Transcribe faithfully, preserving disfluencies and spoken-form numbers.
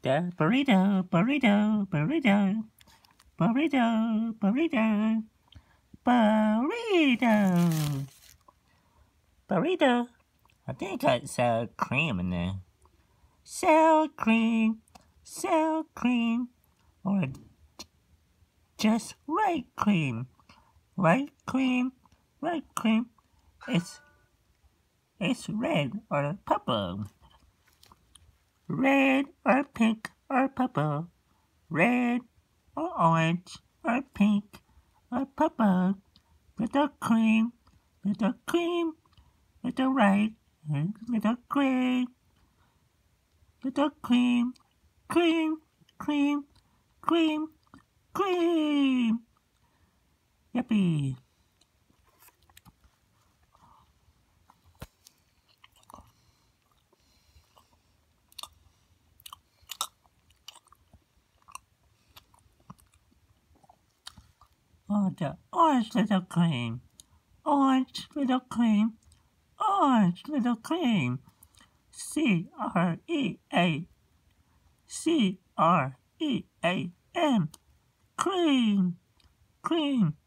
The burrito, burrito, burrito, burrito, burrito, burrito, burrito. I think it got sour cream in there. Sour cream, sour cream, or just white cream. White cream, white cream. It's it's red or purple. Red or pink or purple. Red or orange or pink or purple. Little cream, little cream, little white, and little gray. Little cream, cream, cream, cream, cream. Yippee. Oh, the orange little cream. Orange little cream. Orange little cream. C R E A. C R E A M. Cream. Cream.